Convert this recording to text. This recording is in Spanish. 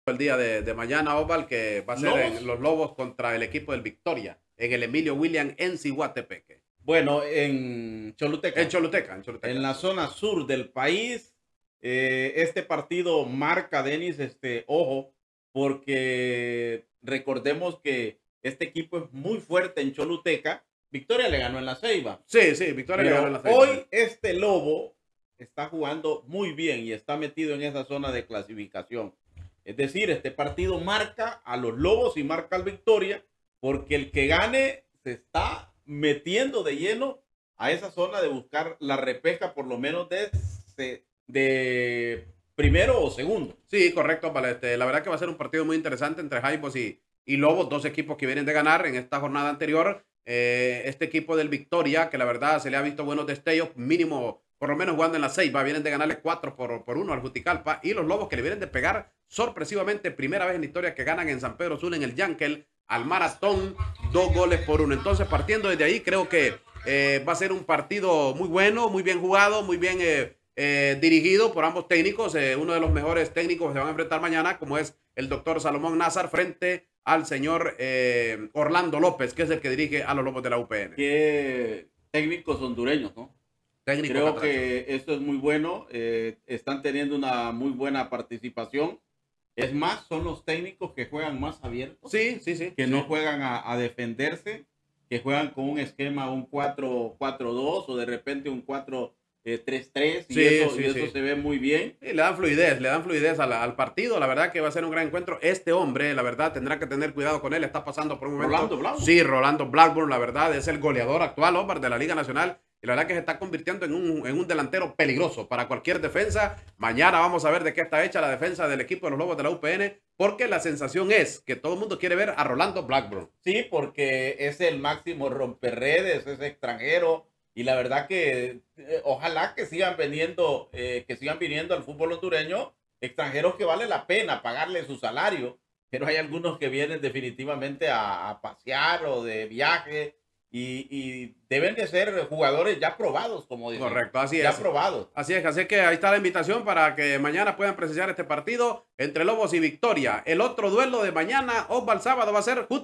el día de mañana, Osval, que va a ser ¿Lobos? en los Lobos contra el equipo del Victoria, en el Emilio William en Ciguatepeque. Bueno, en Choluteca, En en Choluteca, la sí. zona sur del país, este partido marca, Denis, ojo, porque recordemos que este equipo es muy fuerte en Choluteca. Victoria le ganó en la Ceiba, Sí, sí, Victoria le ganó en la pero Ceiba, sí. hoy este Lobo está jugando muy bien y está metido en esa zona de clasificación. Es decir, este partido marca a los Lobos y marca al Victoria, porque el que gane se está metiendo de lleno a esa zona de buscar la repesca, por lo menos de primero o segundo. Sí, correcto, vale. La verdad que va a ser un partido muy interesante entre Jaibos y Lobos, dos equipos que vienen de ganar en esta jornada anterior. Este equipo del Victoria, que la verdad se le ha visto buenos destellos, mínimo, por lo menos jugando en la Ceiba, vienen de ganarle 4-1 al Juticalpa. Y los Lobos que le vienen de pegar sorpresivamente, primera vez en la historia que ganan en San Pedro Sula, en el Yankel, al Maratón, 2-1. Entonces, partiendo desde ahí, creo que va a ser un partido muy bueno, muy bien jugado, muy bien dirigido por ambos técnicos. Uno de los mejores técnicos se van a enfrentar mañana, como es el doctor Salomón Nazar, frente al señor Orlando López, que es el que dirige a los Lobos de la UPN. Qué técnicos hondureños, ¿no? Técnico Creo catracho. que esto es muy bueno. Están teniendo una muy buena participación. Es más, son los técnicos que juegan más abiertos, Sí, sí, sí, que no sí. juegan a defenderse, que juegan con un esquema, un 4-4-2 o de repente un 4-3-3 y Sí, eso, y sí, eso sí. se ve muy bien. Sí, le dan fluidez al partido. La verdad que va a ser un gran encuentro. Este hombre, la verdad, tendrá que tener cuidado con él. Está pasando por un momento. Rolando Blanco. Sí, Rolando Blackburn, la verdad, es el goleador actual, Omar, de la Liga Nacional. Y la verdad que se está convirtiendo en un delantero peligroso para cualquier defensa. Mañana vamos a ver de qué está hecha la defensa del equipo de los Lobos de la UPN, porque la sensación es que todo el mundo quiere ver a Rolando Blackburn. Sí, porque es el máximo romperredes, es extranjero y la verdad que ojalá que sigan viniendo al fútbol hondureño extranjeros que vale la pena pagarle su salario, pero hay algunos que vienen definitivamente a pasear o de viaje y deben de ser jugadores ya probados, como dicen, Correcto, así ya es. probados. Así es, así que ahí está la invitación para que mañana puedan presenciar este partido entre Lobos y Victoria. El otro duelo de mañana, Osval, sábado, va a ser